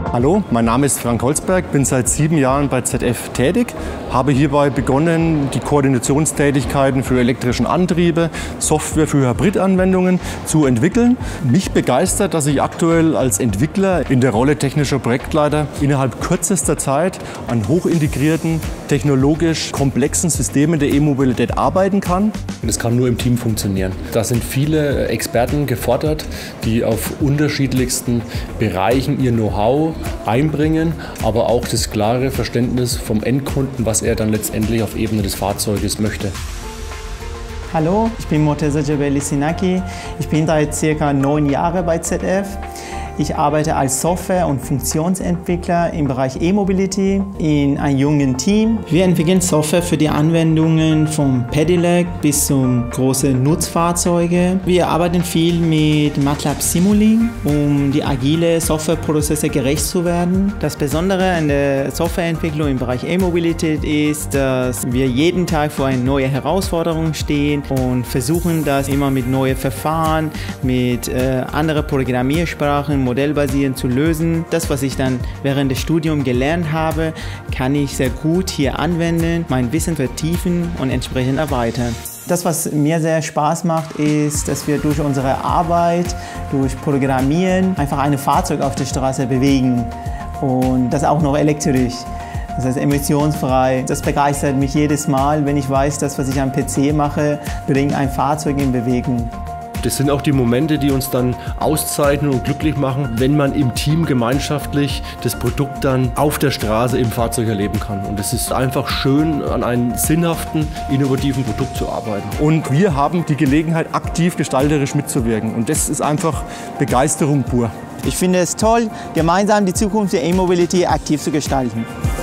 Hallo, mein Name ist Frank Holzberg, bin seit 7 Jahren bei ZF tätig, habe hierbei begonnen, die Koordinationstätigkeiten für elektrischen Antriebe, Software für Hybridanwendungen zu entwickeln. Mich begeistert, dass ich aktuell als Entwickler in der Rolle technischer Projektleiter innerhalb kürzester Zeit an hochintegrierten, technologisch komplexen Systemen der E-Mobilität arbeiten kann. Das kann nur im Team funktionieren. Da sind viele Experten gefordert, die auf unterschiedlichsten Bereichen ihr Know-how einbringen, aber auch das klare Verständnis vom Endkunden, was er dann letztendlich auf Ebene des Fahrzeuges möchte. Hallo, ich bin Morteza Jebeli Sinaki. Ich bin seit ca. 9 Jahren bei ZF. Ich arbeite als Software- und Funktionsentwickler im Bereich E-Mobility in einem jungen Team. Wir entwickeln Software für die Anwendungen vom Pedelec bis zum großen Nutzfahrzeuge. Wir arbeiten viel mit MATLAB Simulink, um die agile Softwareprozesse gerecht zu werden. Das Besondere an der Softwareentwicklung im Bereich E-Mobilität ist, dass wir jeden Tag vor eine neue Herausforderung stehen und versuchen, das immer mit neuen Verfahren, mit anderen Programmiersprachen, modellbasierend zu lösen. Das, was ich dann während des Studiums gelernt habe, kann ich sehr gut hier anwenden, mein Wissen vertiefen und entsprechend erweitern. Das, was mir sehr Spaß macht, ist, dass wir durch unsere Arbeit, durch Programmieren einfach ein Fahrzeug auf der Straße bewegen und das auch noch elektrisch. Das heißt emissionsfrei. Das begeistert mich jedes Mal, wenn ich weiß, dass was ich am PC mache, bringt ein Fahrzeug in Bewegung. Das sind auch die Momente, die uns dann auszeichnen und glücklich machen, wenn man im Team gemeinschaftlich das Produkt dann auf der Straße im Fahrzeug erleben kann. Und es ist einfach schön, an einem sinnhaften, innovativen Produkt zu arbeiten. Und wir haben die Gelegenheit, aktiv gestalterisch mitzuwirken. Und das ist einfach Begeisterung pur. Ich finde es toll, gemeinsam die Zukunft der E-Mobility aktiv zu gestalten.